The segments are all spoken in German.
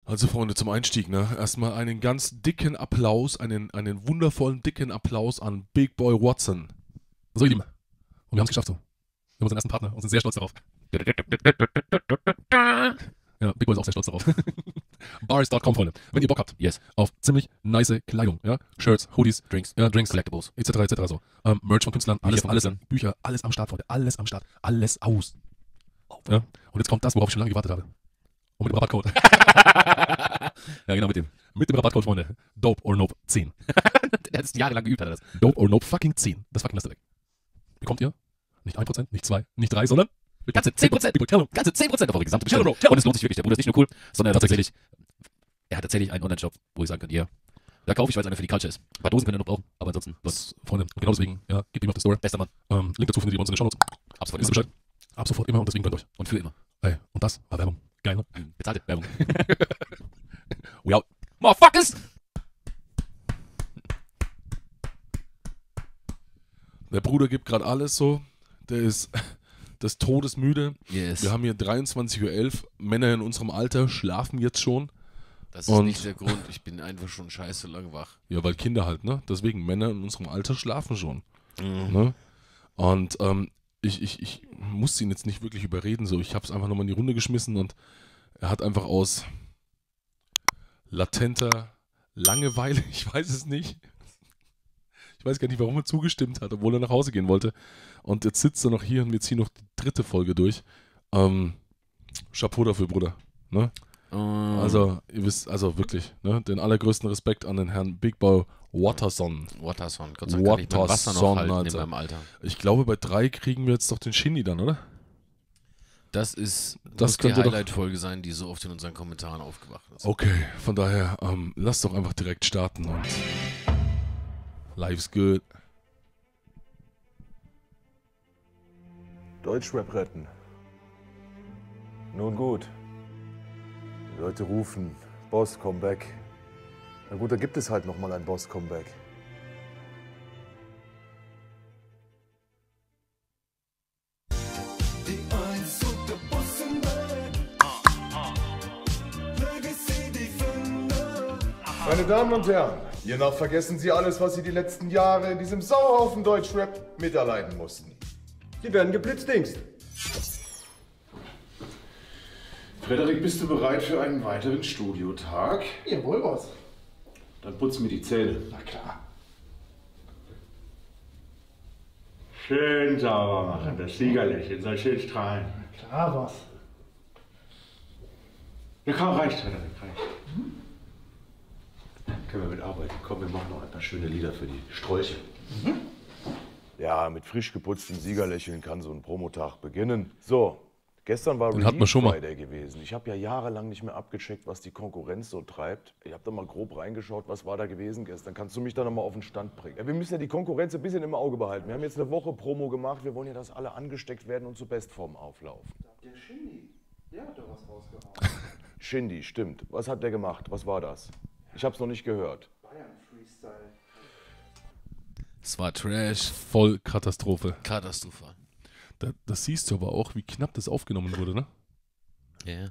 Also Freunde, zum Einstieg, ne? Erstmal einen ganz dicken Applaus, einen wundervollen dicken Applaus an Big Boy Watson. So, ihr Lieben. Und wir haben es geschafft so. Wir haben unseren ersten Partner und sind sehr stolz darauf. Ja, Big Boy ist auch sehr stolz darauf. Bars.com, Freunde. Wenn ihr Bock habt, Yes. auf ziemlich nice Kleidung, ja, Shirts, Hoodies, Drinks. Drinks, Collectibles. etc. so. Merch von Künstlern, alles, von alles, Künstlern. Bücher, alles am Start, Freunde, alles am Start, alles aus. Ja? Und jetzt kommt das, worauf ich schon lange gewartet habe. Und mit dem Rabattcode. Ja, genau, mit dem Rabattcode, Freunde. Dope or Nope 10. Der hat es jahrelang geübt, hat er das. Dope or Nope fucking 10. Das fucking lasst ihr weg. Bekommt ihr nicht 1%, nicht 2, nicht 3, sondern Ganze 10%. Big Boy, tell him. Ganze 10% auf eure gesamte Tell Bestellung. him, bro, tell Und es lohnt sich wirklich. Der Bruder ist nicht nur cool, sondern Tatsächlich. er hat tatsächlich einen Online-Shop, wo ich sagen kann, ja, da kaufe ich, weil es einer für die Culture ist. Ein paar Dosen könnt ihr noch brauchen, aber ansonsten, Das, Freunde, und genau deswegen, ja, gebt ihm auf die Store. bester Mann. Link dazu findet ihr bei uns in den Shownotes. Ab sofort Wisst ihr immer. Bescheid? Ab sofort immer und deswegen gönnt euch. Und für immer. Ey, und das war Werbung. Geil, ne? Bezahlte Werbung. We out. Motherfuckers! Der Bruder gibt gerade alles so. Der ist des Todes müde. Yes. Wir haben hier 23:11 Uhr. Männer in unserem Alter schlafen jetzt schon. Das ist Und- nicht der Grund, ich bin einfach schon scheiße lang wach. Ja, weil Kinder halt, ne? Deswegen, Männer in unserem Alter schlafen schon. Mhm. Ne? Und ich musste ihn jetzt nicht wirklich überreden. So. Ich habe es einfach nochmal in die Runde geschmissen und er hat einfach aus latenter Langeweile, ich weiß es nicht. Ich weiß gar nicht, warum er zugestimmt hat, obwohl er nach Hause gehen wollte. Und jetzt sitzt er noch hier und wir ziehen noch die 3. Folge durch. Chapeau dafür, Bruder. Ne? Also, ihr wisst, also wirklich, ne? Den allergrößten Respekt an den Herrn Big Boy Watterson. Waterson. Gott sei Dank kann ich mein Wasser noch Waterson, halten in Alter. meinem Alter. Ich glaube, bei 3 kriegen wir jetzt doch den Shindy dann, oder? Das ist Das muss die könnte doch- Highlight-Folge sein, die so oft in unseren Kommentaren aufgewacht ist. Okay, von daher, lass doch einfach direkt starten und life's good. Deutschrap retten. Nun gut. Die Leute rufen, Boss, komm back. Na gut, da gibt es halt nochmal ein Boss, komm back. Meine Damen und Herren, hiernach vergessen Sie alles, was Sie die letzten Jahre in diesem Sauhaufen Deutschrap miterleiden mussten. Sie werden geblitzdingst. Frederik, bist du bereit für einen weiteren Studiotag? Jawohl, Boss. Dann putzen wir die Zähne. Na klar. Schön sauber machen, das Siegerlächeln soll schön strahlen. Na klar, Boss. Ja, komm, reicht, Frederik, reicht. Können wir mitarbeiten. Komm, wir machen noch ein paar schöne Lieder für die Sträuche. Ja, mit frisch geputztem Siegerlächeln kann so ein Promotag beginnen. So, gestern war Den hatten wir schon mal. Friday gewesen. Ich habe ja jahrelang nicht mehr abgecheckt, was die Konkurrenz so treibt. Ich habe da mal grob reingeschaut, was war da gewesen gestern. Kannst du mich da nochmal auf den Stand bringen? Ja, wir müssen ja die Konkurrenz ein bisschen im Auge behalten. Wir haben jetzt eine Woche Promo gemacht. Wir wollen ja, dass alle angesteckt werden und zur Bestform auflaufen. Der Shindy, der hat doch was rausgehauen. Shindy, stimmt. Was hat der gemacht? Was war das? Ich habe es noch nicht gehört. Bayern Freestyle. Es war Trash, Voll Katastrophe. katastrophal. Das siehst du aber auch, wie knapp das aufgenommen wurde, ne? Ja,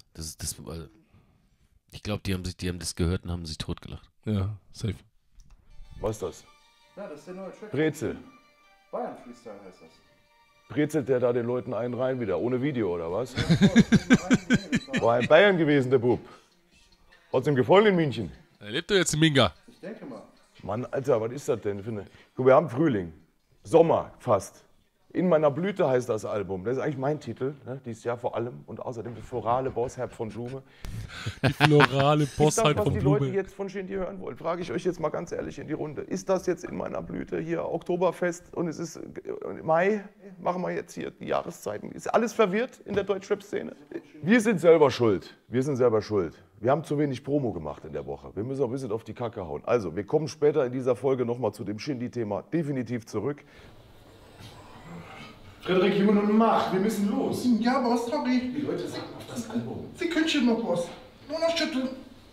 ich glaube, die haben das gehört und haben sich totgelacht. Ja, safe. Was ist das? Ja, das ist der neue Track. Brezel. Bayern Freestyle heißt das. Brezelt der da den Leuten einen rein wieder, ohne Video oder was? War in Bayern gewesen, der Bub. Hat's ihm gefallen in München? Er lebt doch jetzt in Minga. Ich denke mal. Mann, Alter, was ist das denn für eine... Guck, wir haben Frühling, Sommer fast. In meiner Blüte heißt das Album. Das ist eigentlich mein Titel, ne? Dieses Jahr vor allem. Und außerdem das florale Bossherb von Jume. Die florale Ist das, Bossheit was von die Leute Blume. jetzt von Shindy hören wollen? Frage ich euch jetzt mal ganz ehrlich in die Runde. Ist das jetzt in meiner Blüte hier Oktoberfest und es ist Mai? Machen wir jetzt hier die Jahreszeiten. Ist alles verwirrt in der Deutschrap-Szene? Wir sind selber schuld. Wir sind selber schuld. Wir haben zu wenig Promo gemacht in der Woche. Wir müssen auch ein bisschen auf die Kacke hauen. Also, wir kommen später in dieser Folge nochmal zu dem Shindy-Thema definitiv zurück. Frederik, Junge, und mach, wir müssen los. Ja, Boss, sorry. Die Leute sagen auf das Album. Sekündchen noch, Boss. Nur noch schütteln.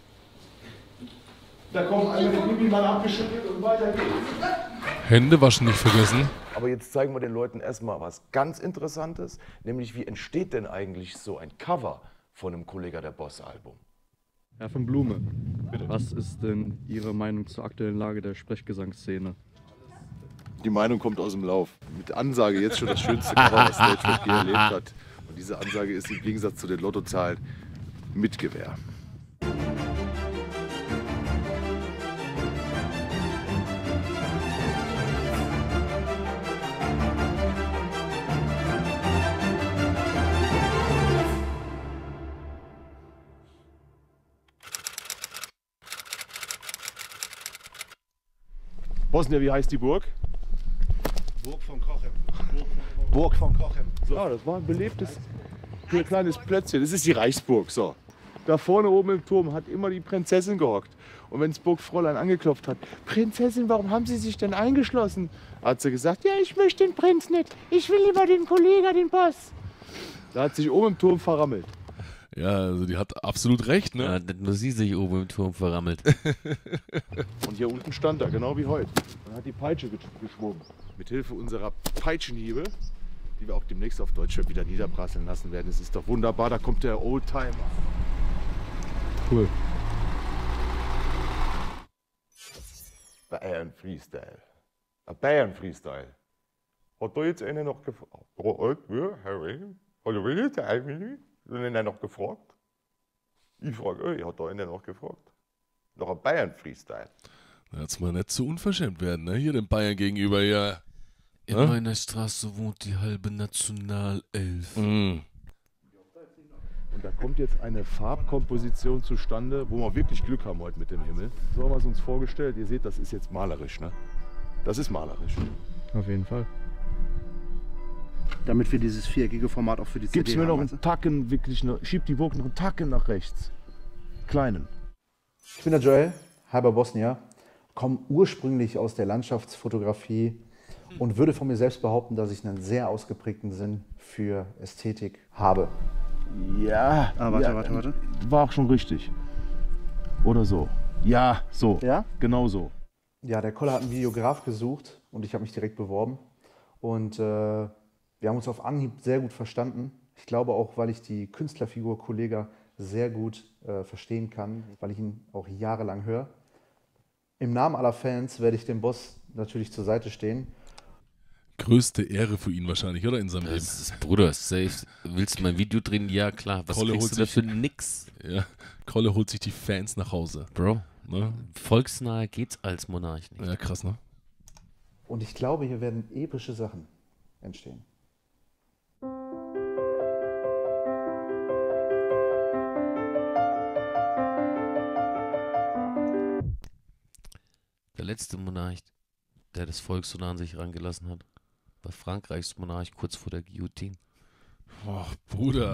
Da kommt einmal der Bibi mal abgeschüttelt und weiter geht's. Hände waschen nicht vergessen. Aber jetzt zeigen wir den Leuten erstmal was ganz Interessantes, nämlich wie entsteht denn eigentlich so ein Cover von einem Kollega der Boss-Album? Herr von Blume, was ist denn Ihre Meinung zur aktuellen Lage der Sprechgesangsszene? Die Meinung kommt aus dem Lauf. Mit Ansage jetzt schon das schönste Cover, was Stage Track je erlebt hat. Und diese Ansage ist im Gegensatz zu den Lottozahlen mit Gewehr. Bosnien, wie heißt die Burg? Burg von Kochem. Burg von Kochem. Ja, das war ein belebtes kleines Plätzchen. Das ist die Reichsburg. So. Da vorne oben im Turm hat immer die Prinzessin gehockt. Und wenn das Burgfräulein angeklopft hat, Prinzessin, warum haben Sie sich denn eingeschlossen? Hat sie gesagt, ja, ich möchte den Prinz nicht. Ich will lieber den Kollegen, den Boss. Da hat sich oben im Turm verrammelt. Ja, also die hat absolut recht, ne? Ja, nicht nur sie sich oben im Turm verrammelt. Und hier unten stand er, genau wie heute. Und hat die Peitsche geschwungen. Mit Hilfe unserer Peitschenhiebe, die wir auch demnächst auf Deutschrap wieder niederprasseln lassen werden. Es ist doch wunderbar, da kommt der Oldtimer. Cool. Bayern Freestyle. Ein Bayern Freestyle. Hat da jetzt einer noch gefragt? Hat einer noch gefragt? Ich frage, hat da einer noch gefragt? Noch ein Bayern Freestyle. Jetzt mal nicht zu unverschämt werden, ne? Hier den Bayern gegenüber, ja. In Ja? meiner Straße wohnt die halbe Nationalelf. Mhm. Und da kommt jetzt eine Farbkomposition zustande, wo wir wirklich Glück haben heute mit dem Himmel. So haben wir es uns vorgestellt. Ihr seht, das ist jetzt malerisch, ne? Das ist malerisch. Auf jeden Fall. Damit wir dieses viereckige Format auch für die Gib's CD mir noch haben, einen Tacken, wirklich, schieb die Burg noch einen Tacken nach rechts. Kleinen. Ich bin der Joel, halber Bosnier, komme ursprünglich aus der Landschaftsfotografie und würde von mir selbst behaupten, dass ich einen sehr ausgeprägten Sinn für Ästhetik habe. Ja. warte. War auch schon richtig. Oder so. Ja, so. Ja? Genau so. Ja, der Koller hat einen Videograf gesucht und ich habe mich direkt beworben. Und wir haben uns auf Anhieb sehr gut verstanden. Ich glaube auch, weil ich die Künstlerfigur Kollega sehr gut verstehen kann, weil ich ihn auch jahrelang höre. Im Namen aller Fans werde ich dem Boss natürlich zur Seite stehen. Größte Ehre für ihn wahrscheinlich, oder? In seinem Leben. Das ist Bruder, safe. Willst du mein Video drehen? Ja, klar. Was Kolle kriegst holt du sich- dafür? Nix. Ja. Kolle holt sich die Fans nach Hause. Bro, Ne? volksnahe geht's als Monarch nicht. Ja, krass, ne? Und ich glaube, hier werden epische Sachen entstehen. Der letzte Monarch, der das Volk so nah an sich rangelassen hat, war Frankreichs Monarch kurz vor der Guillotine. Boah, Bruder.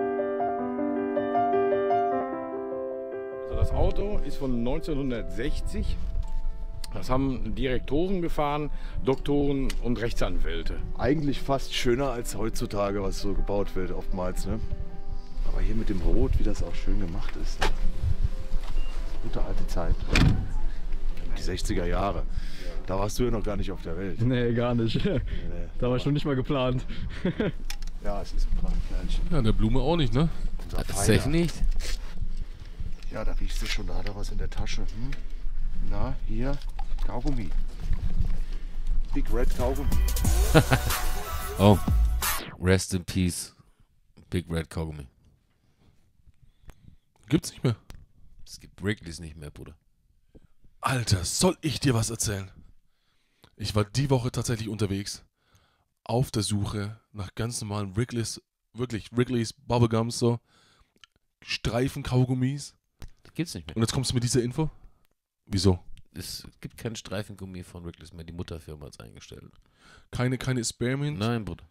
Also das Auto ist von 1960. Das haben Direktoren gefahren, Doktoren und Rechtsanwälte. Eigentlich fast schöner als heutzutage, was so gebaut wird, oftmals, ne? Aber hier mit dem Rot, wie das auch schön gemacht ist. Ne? Gute alte Zeit. Die 60er Jahre. Da warst du ja noch gar nicht auf der Welt. Nee, gar nicht. Da war schon nicht mal geplant. Ja, es ist ein Prachtkerlchen. Ja, der Blume auch nicht, ne? Unser Safe Feiner. nicht. Ja, da riechst du schon, da hat er was in der Tasche. Hm? Na, hier, Kaugummi. Big Red Kaugummi. Oh, rest in peace, Big Red Kaugummi. Gibt's nicht mehr. Es gibt Wrigley's nicht mehr, Bruder. Alter, soll ich dir was erzählen? Ich war die Woche tatsächlich unterwegs, auf der Suche nach ganz normalen Wrigley's, wirklich Wrigley's Bubblegums, so Streifen-Kaugummis. Das gibt's nicht mehr. Und jetzt kommst du mit dieser Info? Wieso? Es gibt kein Streifengummi von Wrigley's mehr. Die Mutterfirma hat es eingestellt. Keine Spearmint? Nein, Bruder.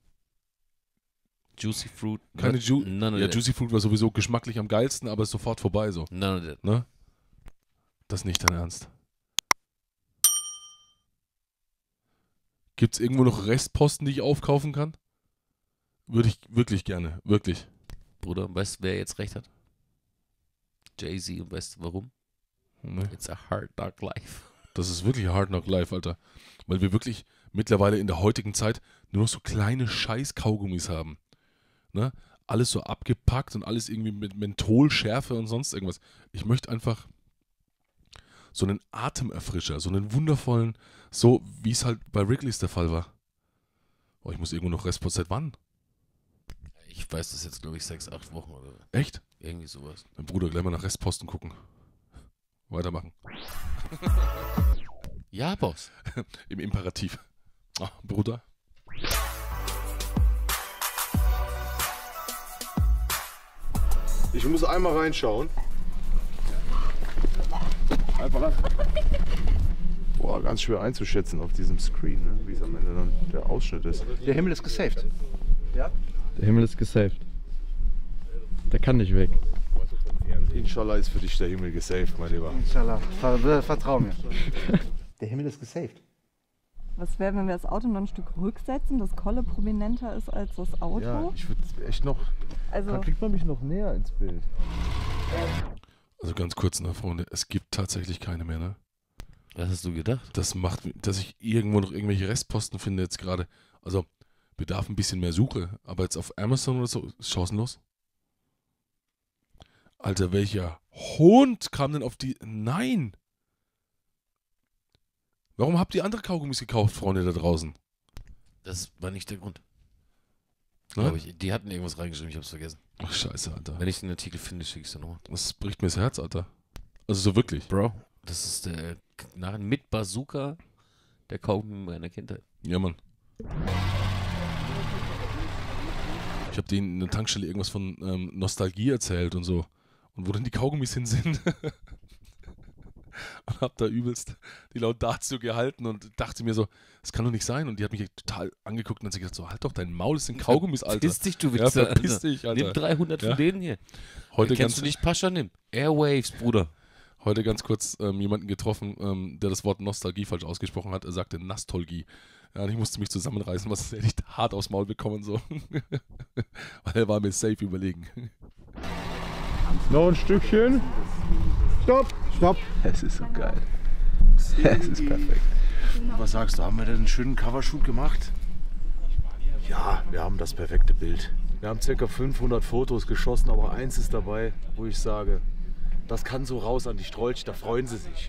Juicy Fruit. Keine None of Ja, that. Juicy Fruit war sowieso geschmacklich am geilsten, aber ist sofort vorbei so. None of that. Ne? Das ist nicht dein Ernst. Gibt's irgendwo noch Restposten, die ich aufkaufen kann? Würde ich wirklich gerne, wirklich. Bruder, weißt du, wer jetzt recht hat? Jay-Z, und weißt du warum? Ne? It's a hard, dark life. Das ist wirklich Hard Knock Life, Alter. Weil wir wirklich mittlerweile in der heutigen Zeit nur noch so kleine Scheiß-Kaugummis haben. Ne? alles so abgepackt und alles irgendwie mit Mentholschärfe und sonst irgendwas. Ich möchte einfach so einen Atemerfrischer, so einen wundervollen, so wie es halt bei Wrigley's der Fall war. Oh, ich muss irgendwo noch Restpost, seit wann? Ich weiß das jetzt, glaube ich, 6, 8 Wochen oder so. Echt? Irgendwie sowas. Mein Bruder, gleich mal nach Restposten gucken. Weitermachen. Ja, Boss. Im Imperativ. Ah, Bruder. Ich muss einmal reinschauen. Einfach ran. Boah, ganz schwer einzuschätzen auf diesem Screen, ne? Wie es am Ende dann der Ausschnitt ist. Der Himmel ist gesaved. Ja? Der Himmel ist gesaved. Der kann nicht weg. Inshallah ist für dich der Himmel gesaved, mein Lieber. Inshallah. Vertrau mir. Der Himmel ist gesaved. Was wäre, wenn wir das Auto noch ein Stück rücksetzen, das Kolle prominenter ist als das Auto? Ja, ich würde echt noch. Also, Dann kriegt man mich noch näher ins Bild. Also ganz kurz, ne, Freunde, es gibt tatsächlich keine mehr, ne? Was hast du gedacht? Das macht, dass ich irgendwo noch irgendwelche Restposten finde jetzt gerade. Also, bedarf ein bisschen mehr Suche, aber jetzt auf Amazon oder so, ist chancenlos. Alter, welcher Hund kam denn auf die... Nein! Warum habt ihr andere Kaugummis gekauft, Freunde da draußen? Das war nicht der Grund. Ne? Glaube ich. Die hatten irgendwas reingeschrieben, ich hab's vergessen. Ach, scheiße, Alter. Wenn ich den Artikel finde, schicke ich es dir nochmal. Das bricht mir das Herz, Alter. Also so wirklich. Bro, das ist der nachher mit Bazooka der Kaugummi meiner Kindheit. Ja, Mann. Ich habe denen in der Tankstelle irgendwas von Nostalgie erzählt und so. Und wo dann die Kaugummis hin sind. Und hab da übelst die Laudatio gehalten und dachte mir so, das kann doch nicht sein. Und die hat mich total angeguckt und hat sich gesagt, so, halt doch dein Maul, das sind Kaugummis, Alter. Verpiss dich, du Ja, Wichser, verpiss Alter. dich, Alter. Nimm 300 von denen hier. Heute Kennst du nicht Pascha, nimm. Airwaves, Bruder. Heute ganz kurz jemanden getroffen, der das Wort Nostalgie falsch ausgesprochen hat. Er sagte Nastolgie. Ja, und ich musste mich zusammenreißen, was hätte ich hart aufs Maul bekommen so. Weil er war mir safe überlegen. Noch ein Stückchen. Stopp! Stopp! Es ist so geil. Es ist perfekt. Was sagst du, haben wir denn einen schönen Covershoot gemacht? Ja, wir haben das perfekte Bild. Wir haben ca. 500 Fotos geschossen, aber eins ist dabei, wo ich sage, das kann so raus an die Strolch, da freuen sie sich.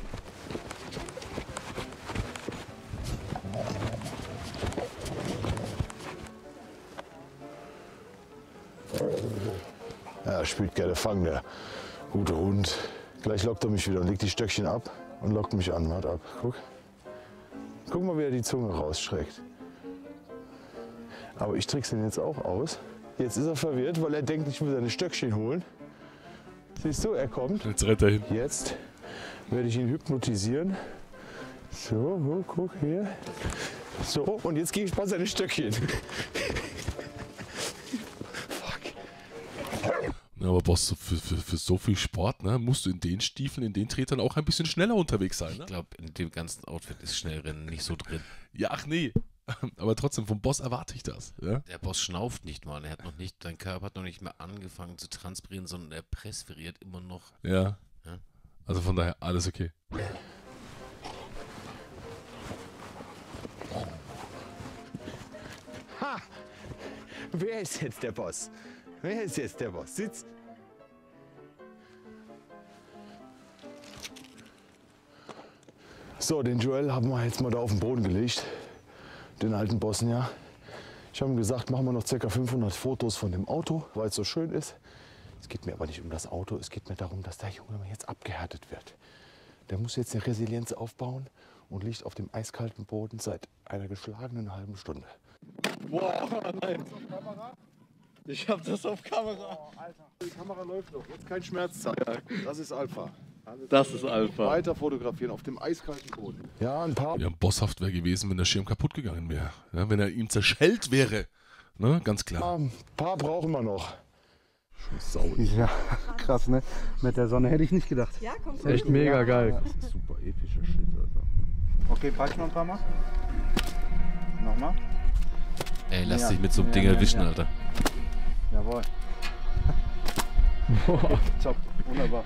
Ja, er spielt gerne Fang, der gute Hund. Gleich lockt er mich wieder und legt die Stöckchen ab und lockt mich an. Wart ab, guck. Guck mal, wie er die Zunge rausstreckt. Aber ich trickse ihn jetzt auch aus. Jetzt ist er verwirrt, weil er denkt, ich will seine Stöckchen holen. Siehst du, er kommt. Jetzt rennt er hin. Jetzt werde ich ihn hypnotisieren. So, guck hier. So, und jetzt gebe ich mal seine Stöckchen. Ja, aber Boss, für so viel Sport, ne, musst du in den Stiefeln, in den Tretern auch ein bisschen schneller unterwegs sein. Ne? Ich glaube, in dem ganzen Outfit ist Schnellrennen nicht so drin. Ja, ach nee. Aber trotzdem, vom Boss erwarte ich das. Ja? Der Boss schnauft nicht mal. Er hat noch nicht, sein Körper hat noch nicht mehr angefangen zu transpirieren, sondern er präsferiert immer noch. Ja. Ja. Also von daher, alles okay. Ha! Wer ist jetzt der Boss? Wer ist jetzt der Boss? Sitz! So, den Joel haben wir jetzt mal da auf den Boden gelegt. Den alten Bossen, ja. Ich habe ihm gesagt, machen wir noch ca. 500 Fotos von dem Auto, weil es so schön ist. Es geht mir aber nicht um das Auto, es geht mir darum, dass der Junge jetzt abgehärtet wird. Der muss jetzt eine Resilienz aufbauen und liegt auf dem eiskalten Boden seit einer geschlagenen halben Stunde. Boah, nein. Ich hab das auf Kamera. Oh, Alter. Die Kamera läuft noch. Jetzt kein Schmerzzeichen. Das ist Alpha. Das ist Alpha. Weiter fotografieren auf dem eiskalten Boden. Ja, ein paar. Ja, bosshaft wäre gewesen, wenn der Schirm kaputt gegangen wäre. Ja, wenn er ihm zerschellt wäre. Ne, ganz klar. Ein paar brauchen wir noch. Sau. Ja, krass, ne? Mit der Sonne hätte ich nicht gedacht. Ja, kommst Echt mega geil. Das ist super epischer Shit, Alter. Okay, patsch noch ein paar Mal. Nochmal. Ey, lass Ja. dich mit so einem Ding erwischen, Alter. Jawohl. Top, wunderbar.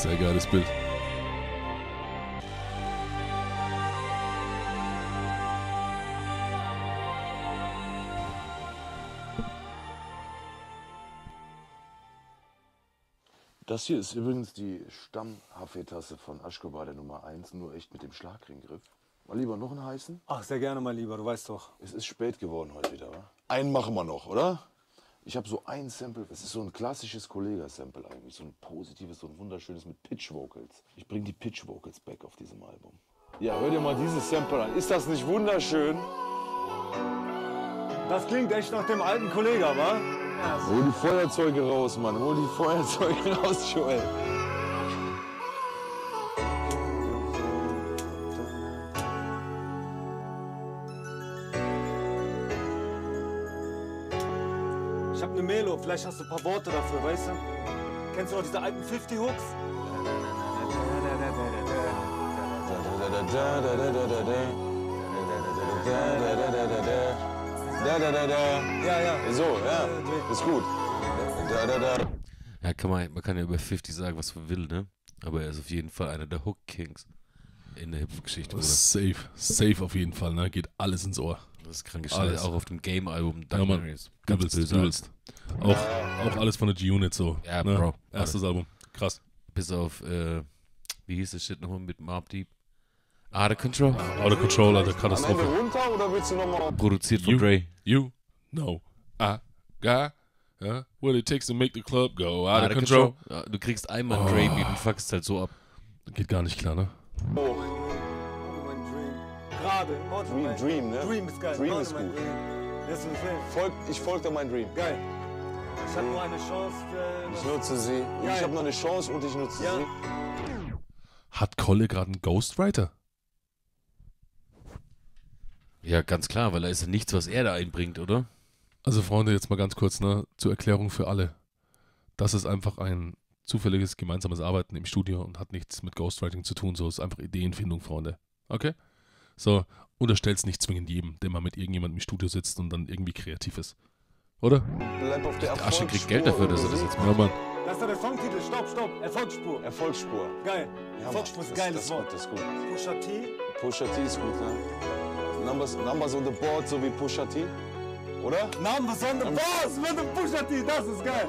Sehr geiles Bild. Das hier ist übrigens die Stamm-Kaffeetasse von Aschkobar, der Nummer 1, nur echt mit dem Schlagringgriff. Mal lieber noch einen heißen? Ach, sehr gerne, mein Lieber, du weißt doch. Es ist spät geworden heute wieder, wa? Einen machen wir noch, oder? Ich habe so ein Sample, das ist so ein klassisches Kollega-Sample eigentlich, so ein positives, so ein wunderschönes mit Pitch-Vocals. Ich bringe die Pitch-Vocals back auf diesem Album. Ja, hör dir mal dieses Sample an. Ist das nicht wunderschön? Das klingt echt nach dem alten Kollega, wa? Hol die Feuerzeuge raus, Mann. Hol die Feuerzeuge raus, Joel. Ich hab ne Melo, vielleicht hast du ein paar Worte dafür, weißt du? Kennst du noch diese alten 50 Hooks? Ja. So, ja. Ist gut. Ja, man kann ja über 50 sagen, was man will, ne? Aber er ist auf jeden Fall einer der Hook Kings in der Hip-Hop-Geschichte. Safe auf jeden Fall, ne? Geht alles ins Ohr. Das ist kranke Scheiße, auch auf dem Game-Album. Ja, Mann. Ganz übelst. Auch alles von der G-Unit so. Ja, ne? Bro. Erstes Album. Krass. Bis auf, wie hieß das Shit nochmal mit Mobb Deep? Out of Control? Out of Control, Alter, Katastrophe. Runter oder willst du nochmal? Produziert von Dre. You know, I got what it takes to make the club go out of control. Ja, du kriegst einmal Dre Beat und fuckst halt so ab. Geht gar nicht klar, ne? Gerade. Dream, ne? Dream ist geil. Dream ist gut. Ich folge mein Dream. Geil. Ich habe nur eine Chance. Ich nutze sie. Geil. Ich habe noch eine Chance und ich nutze sie. Hat Kolle gerade einen Ghostwriter? Ja, ganz klar, weil da ist ja nichts, was er da einbringt, oder? Also Freunde, jetzt mal ganz kurz, ne, zur Erklärung für alle. Das ist einfach ein zufälliges gemeinsames Arbeiten im Studio und hat nichts mit Ghostwriting zu tun. So ist einfach Ideenfindung, Freunde. Okay? So, unterstellt's nicht zwingend jedem, der mal mit irgendjemandem im Studio sitzt und dann irgendwie kreativ ist. Oder? Bleib auf der Asche kriegt Geld dafür, dass er das jetzt macht. Ja, Mann. Das ist doch der Songtitel. Stopp. Erfolgsspur. Erfolgsspur. Geil. Ja, Erfolgsspur ist ein das- geiles das- Wort. das ist gut. Pusha T. Pusha T ist gut, ne? Numbers on the board, so wie Pusha T. Oder? Numbers on the board mit dem Pusha T. Das ist geil.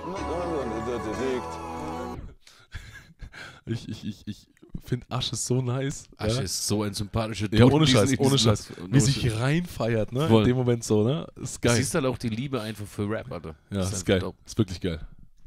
Ich finde Asche so nice. Asche ja? ist so ein sympathischer Dude. Ja, ohne Diesen- Scheiß, ohne diesen- Scheiß. Wie sich reinfeiert, ne? Voll. In dem Moment so, ne? Ist geil. Du siehst halt auch die Liebe einfach für Rap, Alter. Ja, Das ist geil. dope. Ist wirklich geil.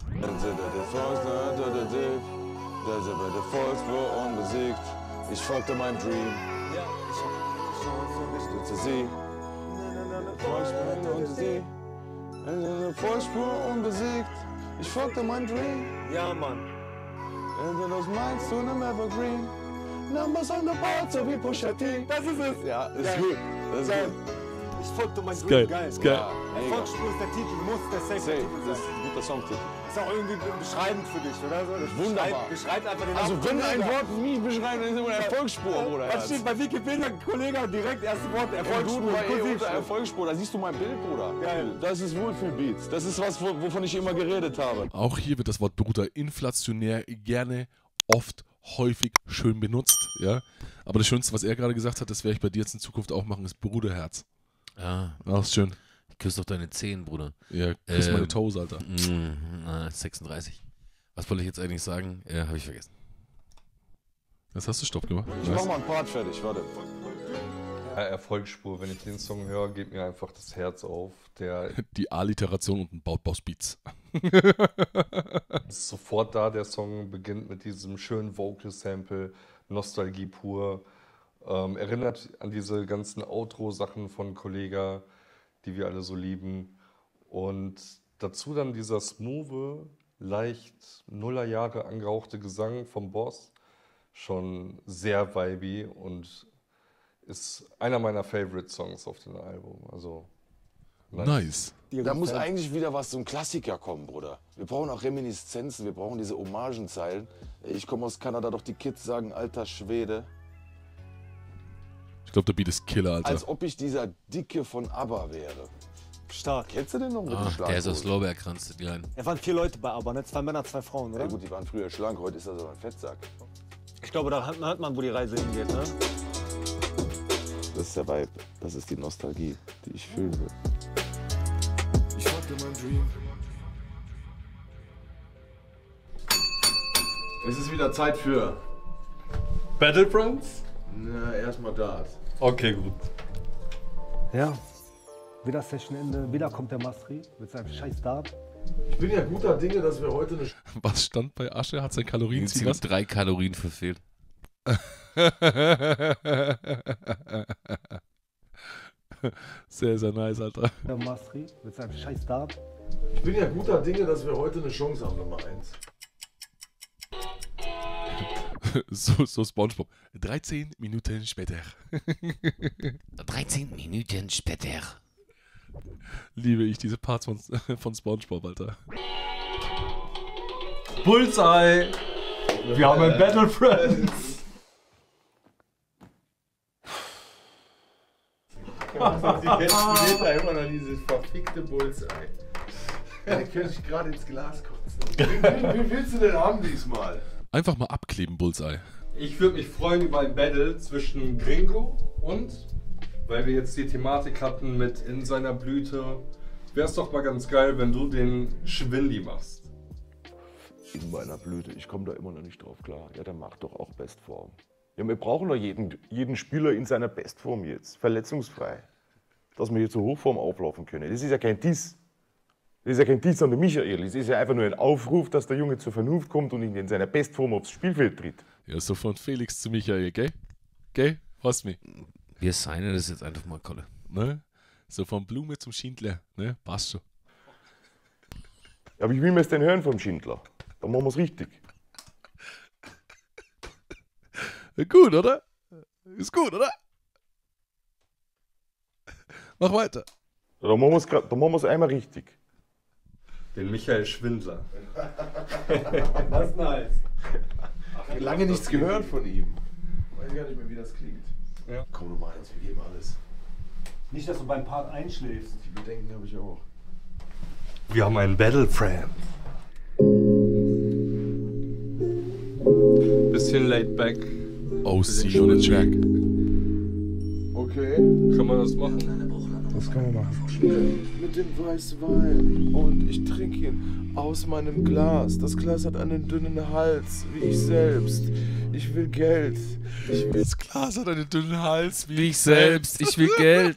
Der Volksspur unbesiegt. Ich folgte meinem Dream. Ja, ich hab die Chance und ich Nutze sie. Volksspur unbesiegt. Volksspur unbesiegt. Ich folgte meinem Dream. Ja, Mann. Wenn du das meinst, zu einem Evergreen. Numbers on the board, so wie Pusha T. Das ist es. Ja, ist Geil. gut. Das ist Geil. gut. Ich folgte mein Ist Dream. geil. Ist geil. Ja, mega. Erfolgsspur ist der Titel. Muss der Safe. Safe-Titel Das sein. ist ein guter Songtitel. Ist auch irgendwie beschreibend für dich, oder? So? Das Wunderbar. Beschreibt einfach den Also Namen wenn ein Kollega. Wort mich beschreibt, dann ist immer Erfolgsspur, Bruder. Was steht bei Wikipedia? Kollege, direkt erste Wort. Erfolgsspur. Erfolgsspur. Kursiv. Erfolgsspur. Da siehst du mein Bild, Bruder. Geil. Das ist Wohlfühlbeats. Das ist was, wovon ich immer geredet habe. Auch hier wird das Wort Bruder inflationär gerne, oft, häufig schön benutzt, ja. Aber das Schönste, was er gerade gesagt hat, das werde ich bei dir jetzt in Zukunft auch machen, ist Bruderherz. Ja. Das ist schön. Küss doch deine Zehen, Bruder. Ja, küss meine Toes, Alter. 36. Was wollte ich jetzt eigentlich sagen? Habe ich vergessen. Jetzt hast du Stopp gemacht. Ich mach mal einen Part fertig, warte. Ja, Erfolgsspur, wenn ich den Song höre, geht mir einfach das Herz auf. Die A-Literation und ein Baut-Baus-Beats. Ist sofort da, der Song beginnt mit diesem schönen Vocal-Sample, Nostalgie pur. Erinnert an diese ganzen Outro-Sachen von Kollega, die wir alle so lieben. Und dazu dann dieser smooth, leicht Nullerjahre angehauchte Gesang vom Boss. Schon sehr vibey und ist einer meiner Favorite-Songs auf dem Album. Also nice. Da muss eigentlich wieder was, so ein Klassiker kommen, Bruder. Wir brauchen auch Reminiszenzen, wir brauchen diese Hommagenzeilen. Ich komme aus Kanada, doch die Kids sagen, alter Schwede. Ich glaube, der Beat ist Killer, Alter. Als ob ich dieser Dicke von ABBA wäre. Stark. Kennst du den noch mit dem Der Schlaghosen? ist aus Lorbeerkranz, der Kleine. Er waren 4 Leute bei aber, ne? 2 Männer, 2 Frauen, oder? Ja gut, die waren früher schlank, heute ist das aber ein Fettsack. Ich glaube, da hört man, wo die Reise hingeht, ne? Das ist der Vibe, das ist die Nostalgie, die ich fühlen will. Ich hatte mein Dream. Es ist wieder Zeit für Battlefriends? Na, erstmal Dart. Okay, gut. Ja, wieder Sessionende, wieder kommt der Masri mit seinem scheiß Dart. Ich bin ja guter Dinge, dass wir heute eine... Was stand bei Asche? Hat sein Kalorienziel was? 3 Kalorien verfehlt. Sehr, sehr nice, Alter. Der Masri mit seinem scheiß Dart. Ich bin ja guter Dinge, dass wir heute eine Chance haben, Nummer 1. So SpongeBob. 13 Minuten später. 13 Minuten später. Liebe ich diese Parts von SpongeBob, Alter. Bullseye! Wir haben ein Battlefriends! Jetzt steht da immer noch dieses verfickte Bullseye. Da könnte ich gerade ins Glas kotzen. Wie willst du denn haben diesmal? Einfach mal abkleben, Bullseye. Ich würde mich freuen über ein Battle zwischen Gringo und, weil wir jetzt die Thematik hatten mit in seiner Blüte, wäre es doch mal ganz geil, wenn du den Schwindi machst. In meiner Blüte, ich komme da immer noch nicht drauf klar. Ja, der macht doch auch Bestform. Ja, wir brauchen doch jeden Spieler in seiner Bestform jetzt, verletzungsfrei. Dass wir hier zur Hochform auflaufen können. Das ist ja kein Diss. Das ist ja kein Diss an den Michael. Das ist ja einfach nur ein Aufruf, dass der Junge zur Vernunft kommt und in seiner Bestform aufs Spielfeld tritt. Ja, so von Felix zu Michael, gell? Gell? Hast mich. Wir signen das jetzt einfach mal, Kolle. Ne? So von Blume zum Schindler, ne? Passt schon. Ja, wie will man es denn hören vom Schindler? Dann machen wir es richtig. Gut, oder? Ist gut, oder? Mach weiter. Ja, dann machen wir es einmal richtig. Den Michael Schwindler. Das ist nice. Ach, lange nichts gehört von ihm. Weiß gar nicht mehr, wie das klingt. Ja. Komm Nummer 1, wir geben alles. Nicht, dass du beim Part einschläfst. Die Bedenken habe ich auch. Wir haben einen Battlefriend. Bisschen laid back. OC on the track. Okay. Kann man das machen? Das kann man machen. Mit dem Weißwein und ich trinke ihn aus meinem Glas. Das Glas hat einen dünnen Hals, wie ich selbst. Ich will Geld. Das Glas hat einen dünnen Hals, Wie ich selbst. Ich will Geld.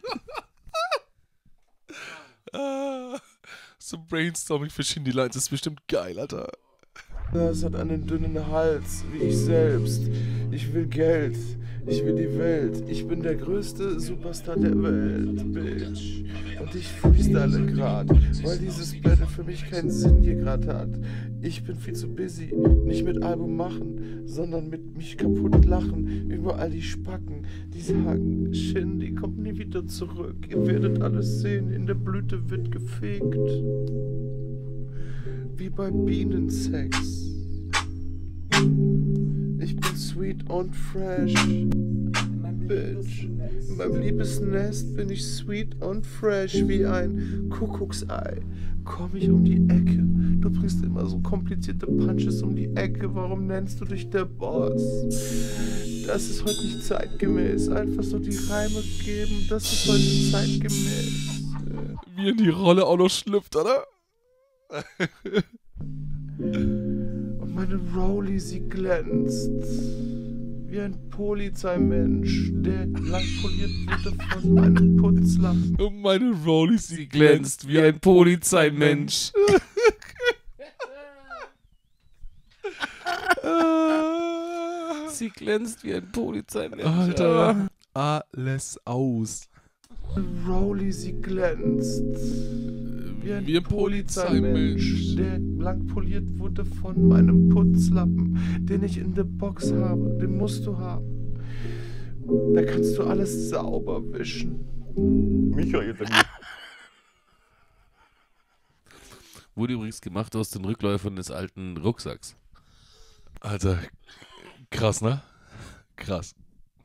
So Brainstorming für Shindy Lines ist bestimmt geil, Alter. Das hat einen dünnen Hals, wie ich selbst. Ich will Geld. Ich will die Welt. Ich bin der größte Superstar der Welt, Bitch. Und ich freestyle grad, weil dieses Battle für mich keinen Sinn hier grad hat. Ich bin viel zu busy, nicht mit Album machen, sondern mit mich kaputt lachen. Überall die Spacken, die sagen, Shindy kommt nie wieder zurück. Ihr werdet alles sehen, in der Blüte wird gefegt. Wie bei Bienensex. Ich bin sweet und fresh, Bitch. In meinem Liebesnest bin ich sweet und fresh wie ein Kuckucksei. Komm ich um die Ecke, du bringst immer so komplizierte Punches um die Ecke. Warum nennst du dich der Boss? Das ist heute nicht zeitgemäß. Einfach so die Reime geben, das ist heute zeitgemäß. Wie in die Rolle auch noch schlüpft, oder? Und meine Rolli, sie glänzt wie ein Polizeimensch, der lang poliert wurde von meinem Putzlappen. Und meine Rolli, sie glänzt wie ein Polizeimensch. Sie glänzt wie ein Polizeimensch. Alter, alles aus. Rolli, sie glänzt wie ein Polizeimensch, der lang poliert wurde von meinem Putzlappen, den ich in der Box habe. Den musst du haben. Da kannst du alles sauber wischen. Michael, Wurde übrigens gemacht aus den Rückläufern des alten Rucksacks. Alter, krass, ne? Krass.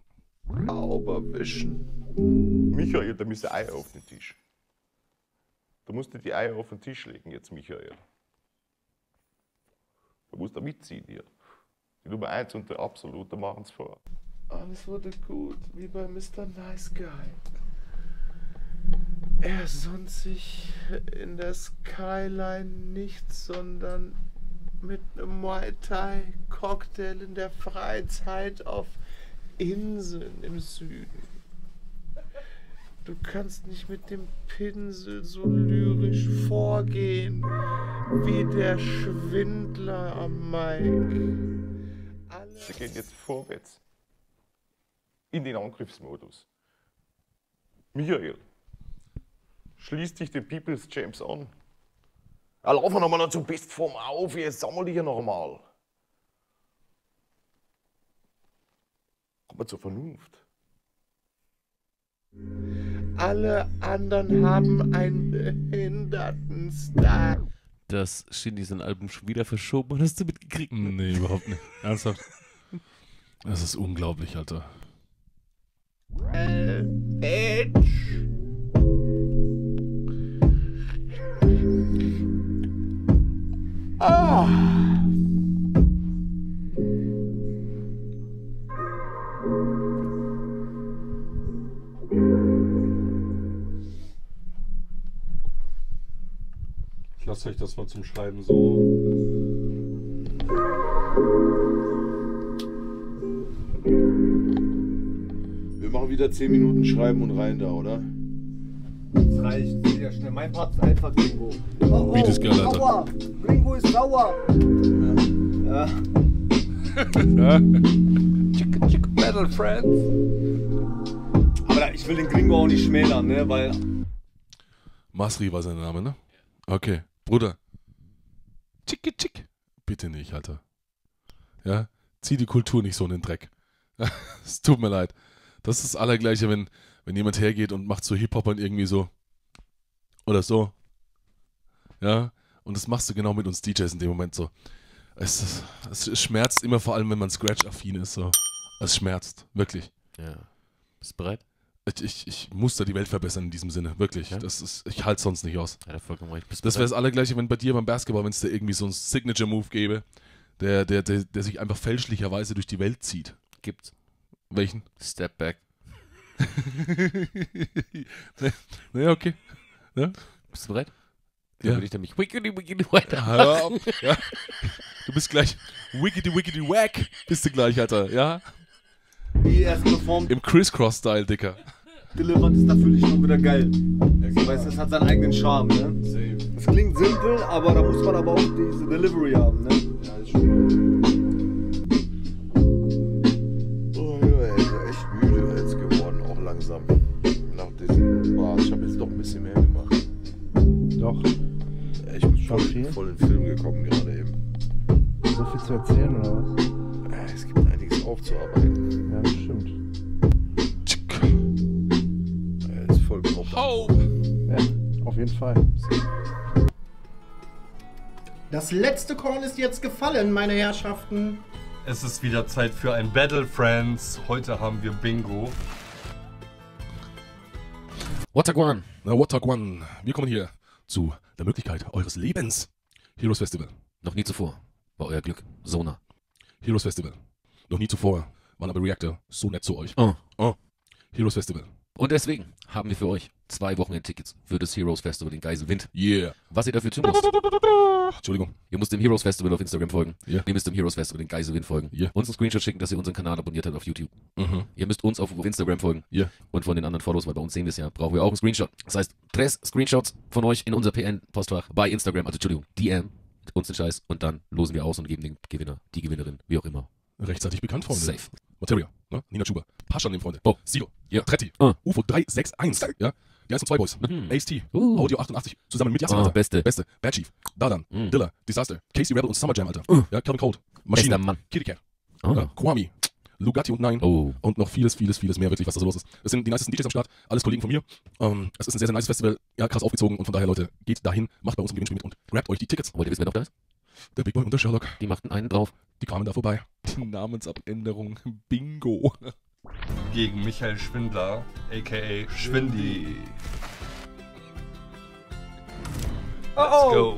Sauber wischen. Michael, da müsste Eier auf den Tisch. Du musst dir die Eier auf den Tisch legen jetzt, Michael. Du musst da mitziehen hier. Die Nummer 1 und der Absolute machen es vor. Alles wurde gut, wie bei Mr. Nice Guy. Er sonnt sich in der Skyline nicht, sondern mit einem Muay Thai Cocktail in der Freizeit auf Inseln im Süden. Du kannst nicht mit dem Pinsel so lyrisch vorgehen wie der Schwindler am Mike. Wir gehen jetzt vorwärts in den Angriffsmodus. Michael, schließ dich den People's Champs an. Ja, lauf noch mal noch zur Bestform auf, jetzt sammel dich ja noch mal. Komm mal zur Vernunft. Alle anderen haben einen Behindertenstar. Dass Shindy sein Album schon wieder verschoben hat, hast du mitgekriegt? Nee, überhaupt nicht. Ernsthaft? Das ist unglaublich, Alter. Ah. Ich lasse euch das mal zum Schreiben so. Wir machen wieder 10 Minuten Schreiben und rein da, oder? Das reicht sehr schnell. Mein Part ist einfach Gringo. Oh, Beat ist geil, Alter. sauer. Gringo ist sauer. Ja. Chick Battle Friends. Aber ich will den Gringo auch nicht schmälern, ne? Weil. Masri war sein Name, ne? Okay. Bruder. Chick. Bitte nicht, Alter. Ja? Zieh die Kultur nicht so in den Dreck. Es tut mir leid. Das ist das Allergleiche, wenn jemand hergeht und macht so Hip-Hopern irgendwie so. Oder so. Ja? Und das machst du genau mit uns DJs in dem Moment so. Es schmerzt immer, vor allem, wenn man Scratch-affin ist. So. Es schmerzt. Wirklich. Ja. Bist du bereit? Ich muss da die Welt verbessern in diesem Sinne. Wirklich. Ja? Ich halte sonst nicht aus. Ja, vollkommen recht. Das wäre das Allergleiche, wenn bei dir beim Basketball, wenn es da irgendwie so einen Signature-Move gäbe, der sich einfach fälschlicherweise durch die Welt zieht. Gibt's. Welchen? Step Back. Nee, okay. Ja? Bist du bereit? Ja. Dann würde ich nämlich wiggity weiter. Ja. Du bist gleich wiggity wack. Bist du gleich, Alter. Ja? Wie erst performt. Im Criss-Cross-Style, Dicker. Delivered ist natürlich schon wieder geil. Du weißt, das hat seinen eigenen Charme, ne? Das klingt simpel, aber da muss man aber auch diese Delivery haben, ne? Ja, ist schon. Oh ja, ich bin echt müde jetzt geworden, auch langsam. Nach diesem Bars. Ich habe jetzt doch ein bisschen mehr gemacht. Doch. Ich bin voll in den Film gekommen gerade eben. So viel zu erzählen, oder was? Es gibt einiges aufzuarbeiten. Ja, das stimmt. Das ist voll grob. Ja, auf jeden Fall. Das letzte Korn ist jetzt gefallen, meine Herrschaften. Es ist wieder Zeit für ein Battle Friends. Heute haben wir Bingo. Watagwan. Watagwan. Wir kommen hier zu der Möglichkeit eures Lebens. Heroes Festival. Noch nie zuvor war euer Glück so nah. Heroes Festival. Noch nie zuvor waren aber Reactor so nett zu euch. Heroes Festival. Und deswegen haben wir für euch 2 Wochenendtickets für das Heroes Festival in Geiselwind. Yeah. Was ihr dafür tun müsst. Entschuldigung. Ihr müsst dem Heroes Festival auf Instagram folgen. Yeah. Ihr müsst dem Heroes Festival in Geiselwind folgen. Yeah. Uns einen Screenshot schicken, dass ihr unseren Kanal abonniert habt auf YouTube. Mhm. Ihr müsst uns auf Instagram folgen. Yeah. Und von den anderen Follows, weil bei uns sehen wir es ja, brauchen wir auch einen Screenshot. Das heißt, 3 Screenshots von euch in unser PN-Postfach bei Instagram, also Entschuldigung, DM, uns den Scheiß und dann losen wir aus und geben den Gewinner, die Gewinnerin, wie auch immer. Rechtzeitig bekannt, Freunde. Safe. Materia, ne? Nina Chuba, Pascha an dem Freunde. Oh. Sido, Ja. Tretti, UFO 361, ja? Die heißen 2 Boys. Ace-T, Audio 88, zusammen mit Yassin, Alter. Beste. Bad Chief, Dadan, Dilla, Disaster, Casey Rebel und Summer Jam, Alter. Ja, Calvin Cold, Bester Maschine, Mann. Kitty Cat, Kwame, Lugatti und Nein und noch vieles mehr, wirklich, was da so los ist. Das sind die nicesten DJs am Start, alles Kollegen von mir. Es ist ein sehr, sehr nice Festival, ja, krass aufgezogen und von daher, Leute, geht dahin, macht bei uns ein Gewinnspiel mit und grabt euch die Tickets. Wollt ihr wissen, wer noch da ist? Der Big Boy und der Sherlock. Die machten einen drauf. Die kamen da vorbei. Die Namensabänderung Bingo. Gegen Michael Schwindler, a.k.a. Schwindi. Let's go.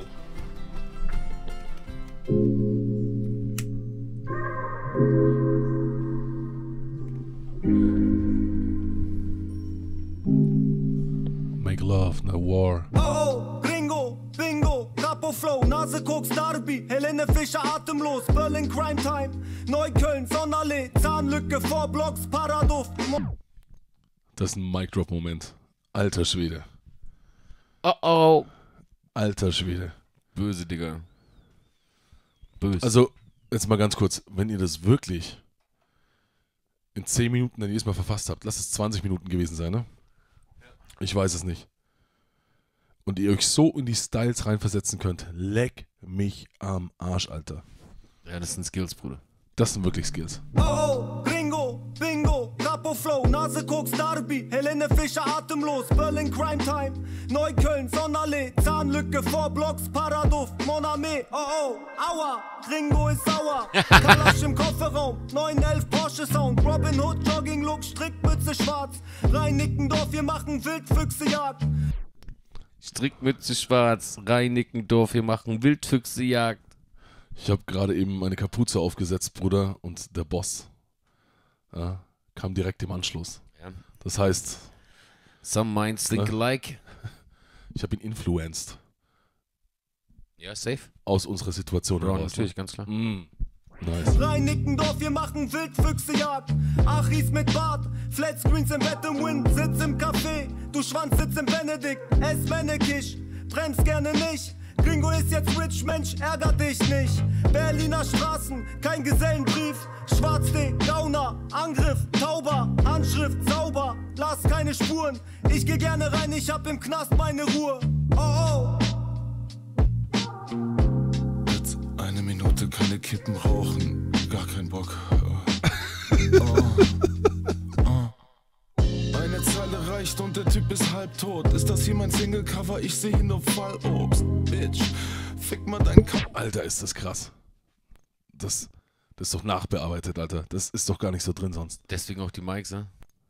Make love, no war. Oh, Gringo, Bingo, Capo Flow, Nase Koks, Darby, Helene Fischer atemlos, Berlin Crime Time, Neukölln, Sonnenallee, Zahnlücke, Vorblocks, Paraduft. Das ist ein Mic-Drop-Moment. Alter Schwede. Oh. Alter Schwede. Böse, Digga. Böse. Also, jetzt mal ganz kurz. Wenn ihr das wirklich in 10 Minuten dann jedes Mal verfasst habt, lasst es 20 Minuten gewesen sein, ne? Ich weiß es nicht. Und ihr euch so in die Styles reinversetzen könnt, leck mich am Arsch, Alter. Ja, das sind Skills, Bruder. Das sind wirklich Skills. Oh, Gringo, Bingo, Capo Flow, Nase Koks, Darby, Helene Fischer atemlos, Berlin Crime Time, Neukölln, Sonnenallee, Zahnlücke, Vorblocks, Paraduft, Moname, oh, aua, Gringo ist sauer, Kalasch im Kofferraum, 911 Porsche Sound, Robin Hood, Jogging Look, Strickmütze schwarz, Reinickendorf, wir machen Wildfüchsejagd. Strickmütze schwarz, Reinickendorf, wir machen Wildfüchsejagd. Ich habe gerade eben meine Kapuze aufgesetzt, Bruder, und der Boss kam direkt im Anschluss. Ja. Das heißt... Some minds think alike. Ich habe ihn influenced. Ja, safe. Aus unserer Situation heraus. Natürlich, ganz klar. Nice. Reinickendorf, wir machen Wildfüchsejagd. Achis mit Bart, Flatscreens im Bett im Wind, Sitz im Café, du Schwanz sitzt im Benedikt, ess Mennekisch, bremst gerne nicht. Gringo ist jetzt rich, Mensch, ärgert dich nicht. Berliner Straßen, kein Gesellenbrief. Schwarz-D, Gauner, Angriff, Tauber, Handschrift, sauber, lass keine Spuren. Ich geh gerne rein, ich hab im Knast meine Ruhe. Oh, Jetzt eine Minute, keine Kippen rauchen, gar kein Bock. Eine Zeile reicht und der Typ ist halbtot. Ist das hier mein Single-Cover? Ich sehe nur Fallobst. Bitch, fick mal dein Kopf. Alter, ist das krass. Das ist doch nachbearbeitet, Alter. Das ist doch gar nicht so drin sonst. Deswegen auch die Mics, ne?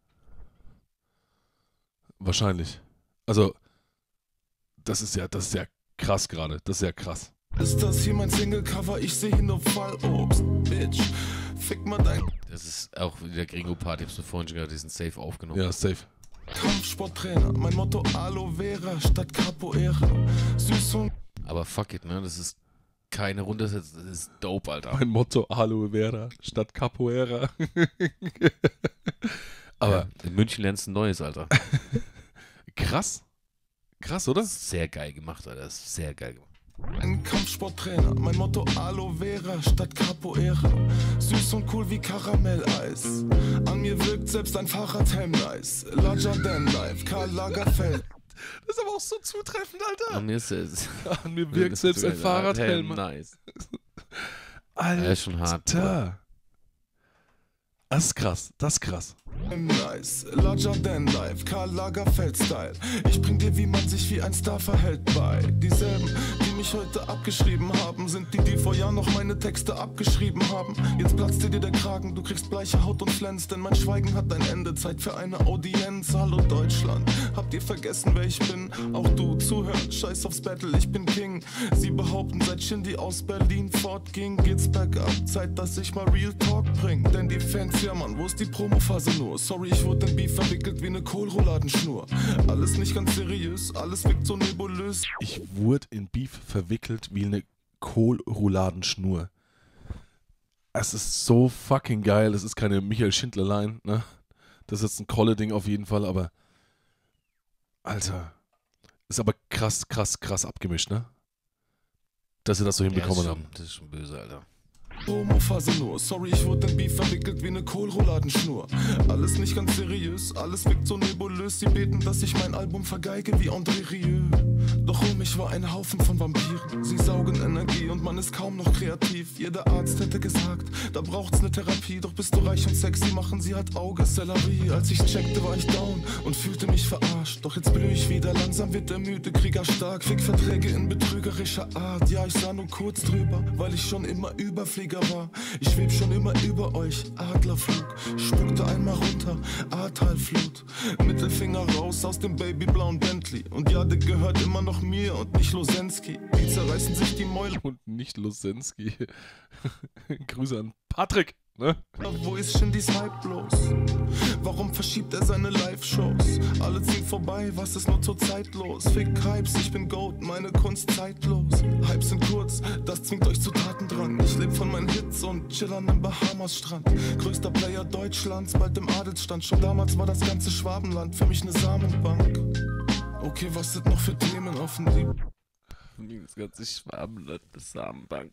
Wahrscheinlich. Also, das ist ja krass gerade. Das ist ja krass. Ist das hier mein Single-Cover? Ich sehe nur Fallobst. Bitch, fick mal dein... Das ist auch wieder Gringo-Part, ich hab's mir vorhin schon gerade diesen Safe aufgenommen. Ja, safe. Kampfsporttrainer, mein Motto Aloe Vera statt Capoeira. Süß und... Aber fuck it, ne? Das ist keine Runde, das ist dope, Alter. Mein Motto Aloe Vera statt Capoeira. Aber ja, in München lernst du ein neues, Alter. Krass. Krass, oder? Sehr geil gemacht, Alter. Das ist sehr geil gemacht. Ein Kampfsporttrainer, mein Motto Aloe Vera statt Capoeira. Süß und cool wie Karamelleis. An mir wirkt selbst ein Fahrradhelm nice. Larger than life, Karl Lagerfeld. Das ist aber auch so zutreffend, Alter. An mir ist es. An mir wirkt selbst ein Fahrradhelm. Nice. Alter. Er ist schon hart. Bruder. Das ist krass, das ist krass. Nice, larger than life, Karl Lagerfeld-Style. Ich bring dir, wie man sich wie ein Star verhält bei. Dieselben, die mich heute abgeschrieben haben, sind die vor Jahren noch meine Texte abgeschrieben haben. Jetzt platzt dir der Kragen, du kriegst bleiche Haut und flänzt, denn mein Schweigen hat ein Ende. Zeit für eine Audienz, hallo Deutschland. Habt ihr vergessen, wer ich bin? Auch du, zuhören, scheiß aufs Battle, ich bin King. Sie behaupten, seit Shindy aus Berlin fortging, geht's bergab. Zeit, dass ich mal Real Talk bring. Denn die Fans, ja Mann, wo ist die Promophase nur? Sorry, ich wurde in Beef verwickelt wie eine Kohlrouladenschnur. Alles nicht ganz seriös, alles wirkt so nebulös. Ich wurde in Beef verwickelt wie eine Kohlrouladenschnur. Es ist so fucking geil. Es ist keine Michael Schindler-Line, ne? Das ist jetzt ein Kolle-Ding auf jeden Fall, aber Alter, ist aber krass abgemischt, ne? Dass sie das so hinbekommen haben. Das ist schon böse, Alter. Promophase nur, sorry, ich wurde in Beef verwickelt wie eine Kohlrouladenschnur. Alles nicht ganz seriös, alles wirkt so nebulös. Sie beten, dass ich mein Album vergeige wie André Rieu. Doch um mich war ein Haufen von Vampiren. Sie saugen Energie und man ist kaum noch kreativ. Jeder Arzt hätte gesagt, da braucht's ne Therapie. Doch bist du reich und sexy, machen sie halt Auge, Sellerie. Als ich checkte, war ich down und fühlte mich verarscht. Doch jetzt blühe ich wieder, langsam wird der müde Krieger stark. Fick Verträge in betrügerischer Art, ja, ich sah nur kurz drüber, weil ich schon immer Überflieger Flieger war. Ich schweb schon immer über euch, Adlerflug. Spuckte einmal runter, Ahrtalflut. Mittelfinger raus aus dem babyblauen Bentley. Und ja, der gehört immer noch mir und nicht Losensky. Die zerreißen sich die Mäuler. Und nicht Losensky. Grüße an Patrick. Ne? Wo ist Shindys Hype bloß? Warum verschiebt er seine Live-Shows? Alle ziehen vorbei, was ist nur zur Zeit los? Fick Hypes, ich bin Goat, meine Kunst zeitlos. Hypes sind kurz, das zwingt euch zu Tatendrang. Ich leb von meinen Hits und chill an einem Bahamas-Strand. Größter Player Deutschlands, bald im Adelsstand. Schon damals war das ganze Schwabenland für mich eine Samenbank. Okay, was sind noch für Themen offen? Das ganze Schwabenland, eine Samenbank.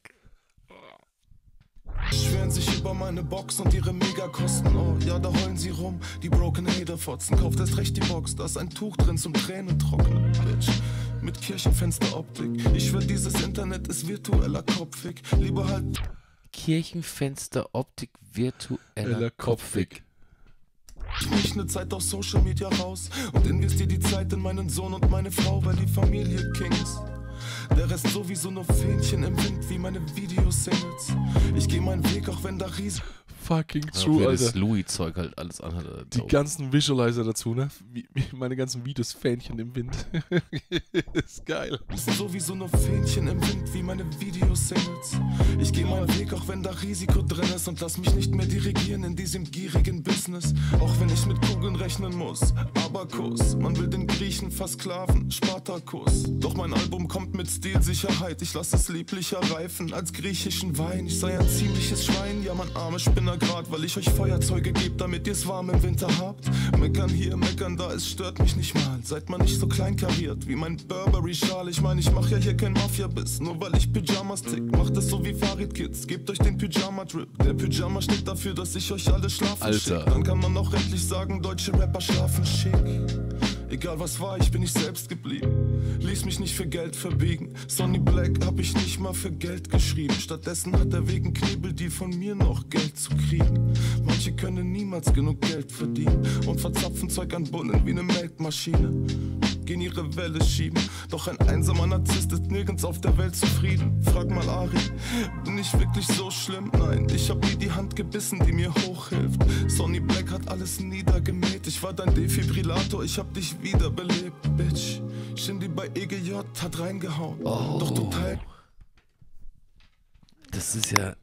Schweren sich über meine Box und ihre Megakosten. Oh, ja, da heulen sie rum. Die Broken Hater-Fotzen. Kauft erst recht die Box, da ist ein Tuch drin zum Tränen trocknen, Bitch. Mit Kirchenfensteroptik. Ich schwör, dieses Internet ist virtueller Kopfweg. Lieber halt Kirchenfensteroptik virtueller Kopfweg. Ich mich eine Zeit aus Social Media raus und investiere die Zeit in meinen Sohn und meine Frau, weil die Familie Kings. Der Rest sowieso nur Fähnchen im Wind wie meine Videosingles. Ich gehe meinen Weg, auch wenn da riesig. Fucking true, ja, Alter. Das Louis-Zeug halt alles anhat. Die ganzen Visualizer dazu, ne? Wie meine ganzen Videos, Fähnchen im Wind. Ist geil. Sowieso nur Fähnchen im Wind wie meine Videosingles. Ich gehe meinen Weg, auch wenn da Risiko drin ist und lass mich nicht mehr dirigieren in diesem gierigen Business. Auch wenn ich mit Kugeln rechnen muss. Abakus, man will den Griechen versklaven. Spartakus. Doch mein Album kommt mit Stilsicherheit. Ich lass es lieblicher reifen als griechischen Wein. Ich sei ein ziemliches Schwein, ja, mein arme Spinner grad, weil ich euch Feuerzeuge gebe, damit ihr's warm im Winter habt. Meckern hier, meckern da, es stört mich nicht mal. Seid mal nicht so kleinkariert wie mein Burberry-Schal. Ich mein, ich mach ja hier kein Mafia-Biss, nur weil ich Pyjamas tick. Macht es so wie Farid-Kids, gebt euch den Pyjama-Drip. Der Pyjama steht dafür, dass ich euch alle schlafen schick. Dann kann man auch endlich sagen, deutsche Rapper schlafen schick. Egal was war, ich bin nicht selbst geblieben. Ließ mich nicht für Geld verbiegen. Sonny Black hab ich nicht mal für Geld geschrieben. Stattdessen hat er wegen Knebeldeal von mir noch Geld zu kriegen. Manche können niemals genug Geld verdienen und verzapfen Zeug an Bullen wie eine Melkmaschine. Gehen ihre Welle schieben. Doch ein einsamer Narzisst ist nirgends auf der Welt zufrieden. Frag mal Ari, bin ich wirklich so schlimm? Nein, ich hab nie die Hand gebissen, die mir hochhilft. Sonny Black hat alles niedergemäht. Ich war dein Defibrillator, ich hab dich wiederbelebt, Bitch. Shindy bei EGJ hat reingehauen. Oh. Doch du teil. Das ist ja.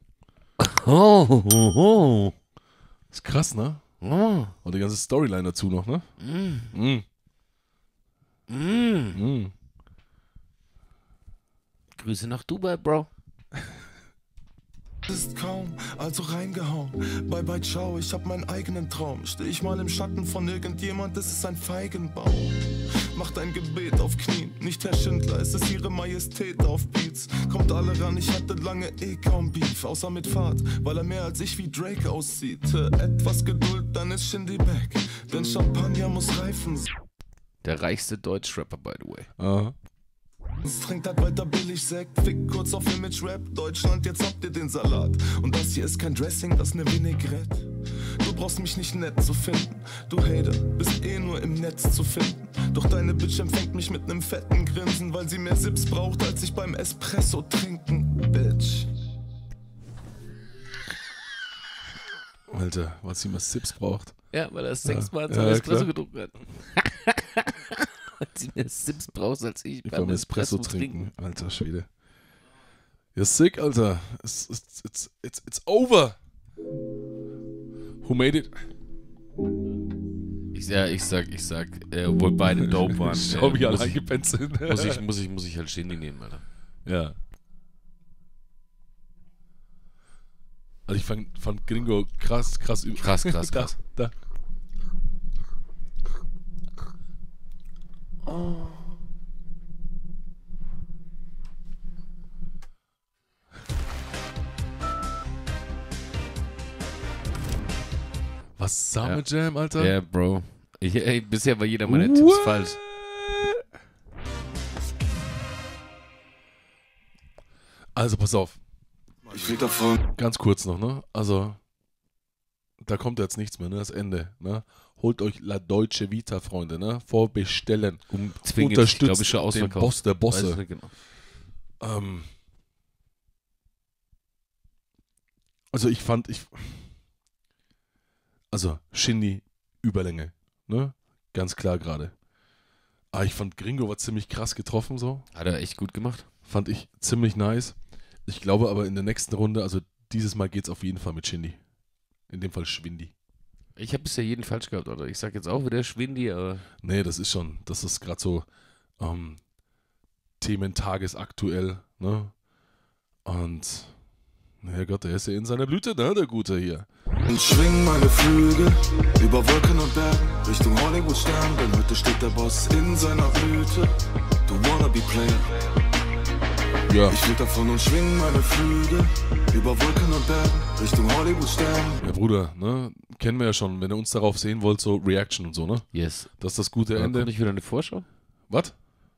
Oh. Ist krass, ne? Oh. Und die ganze Storyline dazu noch, ne? Grüße nach Dubai, Bro. Ist kaum, also reingehauen. Bye bye, ciao, ich hab meinen eigenen Traum. Steh ich mal im Schatten von irgendjemand, es ist ein Feigenbaum. Macht ein Gebet auf Knien, nicht Herr Schindler, es ist ihre Majestät auf Beats. Kommt alle ran, ich hatte lange kaum Beef, außer mit Fahrt, weil er mehr als ich wie Drake aussieht. Etwas Geduld, dann ist Shindy back, denn Champagner muss reifen. Der reichste Deutschrapper, by the way. Aha. Es trinkt halt weiter billig Sekt, fick kurz auf Image-Rap. Deutschland, jetzt habt ihr den Salat. Und das hier ist kein Dressing, das ist ne Vinaigrette. Du brauchst mich nicht nett zu finden. Du Hater, bist eh nur im Netz zu finden. Doch deine Bitch empfängt mich mit nem fetten Grinsen, weil sie mehr Sips braucht, als ich beim Espresso trinken, Bitch. Alter, was sie mal Sips braucht. Ja, weil er 6-mal zum Espresso getrunken hat. Weil sie mehr Sips braucht, als ich beim Espresso trinken. Alter Schwede. You're sick, Alter. It's over. Who made it? Ich sag, obwohl beide dope waren. Schau, wie alle eingepennt sind. Muss ich halt Shindy nehmen, Alter. Ja. Also ich fand Gringo krass. Krass. Da. Oh. Was Summer Jam, Alter? Ja, Bro. Bisher war jeder meiner Tipps falsch. Also pass auf. Ich will davon. Ganz kurz noch, ne? Also, da kommt jetzt nichts mehr, ne? Das Ende, ne? Holt euch La Deutsche Vita, Freunde, ne? Vorbestellen. Unterstützt den Boss der Bosse. Genau. Also also Shindy Überlänge, ne? Ganz klar gerade. Aber ich fand Gringo war ziemlich krass getroffen so. Hat er echt gut gemacht. Fand ich ziemlich nice. Ich glaube aber in der nächsten Runde, also dieses Mal geht's auf jeden Fall mit Shindy. In dem Fall Schwindi. Ich habe bisher jeden falsch gehabt, oder? Ich sag jetzt auch wieder Schwindi, aber... Nee, das ist gerade so Themen tagesaktuell, ne? Und, naja Gott, der ist ja in seiner Blüte, ne, der Gute hier. Und schwing meine Flügel über Wolken und Bergen Richtung Hollywood-Stern, denn heute steht der Boss in seiner Blüte. Du wannabe Player. Ja. Ich flieg davon und schwing meine Flügel über Wolken und Bergen Richtung Hollywood-Stern. Ja, Bruder, ne, kennen wir ja schon, wenn ihr uns darauf sehen wollt, so Reaction und so, ne? Yes. Das ist das gute Ende. Kommt nicht wieder eine Vorschau? Was?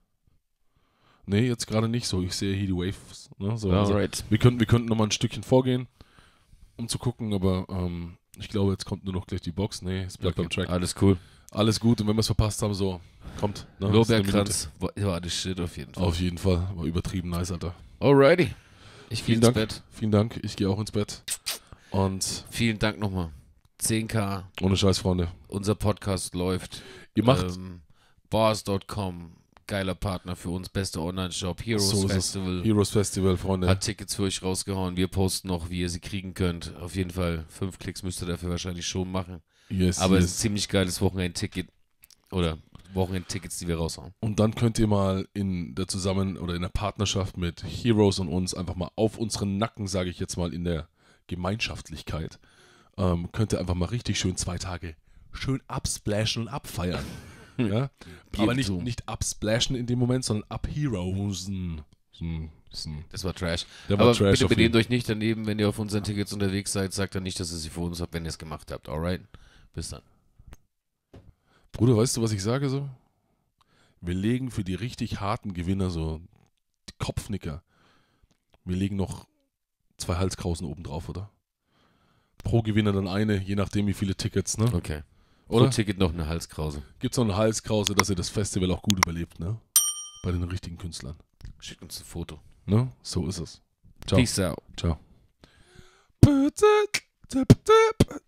Nee, jetzt gerade nicht so. Ich sehe hier die Waves. Ne? So, Alright. Wir könnten nochmal ein Stückchen vorgehen, um zu gucken, aber ich glaube, jetzt kommt nur noch gleich die Box. Nee, es bleibt beim Track. Alles cool. Alles gut und wenn wir es verpasst haben, so, kommt. Ne? Lorbeerkranz war das Shit auf jeden Fall. Auf jeden Fall. War übertrieben nice, Alter. Alrighty. Ich gehe ins Bett. Vielen Dank. Ich gehe auch ins Bett. Und vielen Dank nochmal. 10K. Ohne Scheiß, Freunde. Unser Podcast läuft. Ihr macht Bars.com. Geiler Partner für uns, bester Online-Shop, Heroes Festival. Heroes Festival, Freunde. Hat Tickets für euch rausgehauen. Wir posten noch, wie ihr sie kriegen könnt. Auf jeden Fall 5 Klicks müsst ihr dafür wahrscheinlich schon machen. Yes, aber yes. es ist ein ziemlich geiles Wochenend-Ticket. Oder Wochenend-Tickets, die wir raushauen. Und dann könnt ihr mal in der Partnerschaft mit Heroes und uns einfach mal auf unseren Nacken, sage ich jetzt mal, in der Gemeinschaftlichkeit, könnt ihr einfach mal richtig schön 2 Tage schön absplashen und abfeiern. Ja? Aber nicht absplashen in dem Moment, sondern abheroesen. Das war Trash. Der war aber Trash. Bitte benehmt euch nicht daneben, wenn ihr auf unseren Tickets unterwegs seid. Sagt dann nicht, dass ihr sie für uns habt, wenn ihr es gemacht habt. Alright? Bis dann. Bruder, weißt du, was ich sage so? Wir legen für die richtig harten Gewinner so die Kopfnicker. Wir legen noch 2 Halskrausen oben drauf, oder? Pro Gewinner dann eine, je nachdem wie viele Tickets, ne? Okay. Oder? Pro Ticket noch eine Halskrause. Gibt's noch eine Halskrause, dass ihr das Festival auch gut überlebt, ne? Bei den richtigen Künstlern. Schickt uns ein Foto. Ne? So ist es. Ciao. Peace out. Ciao.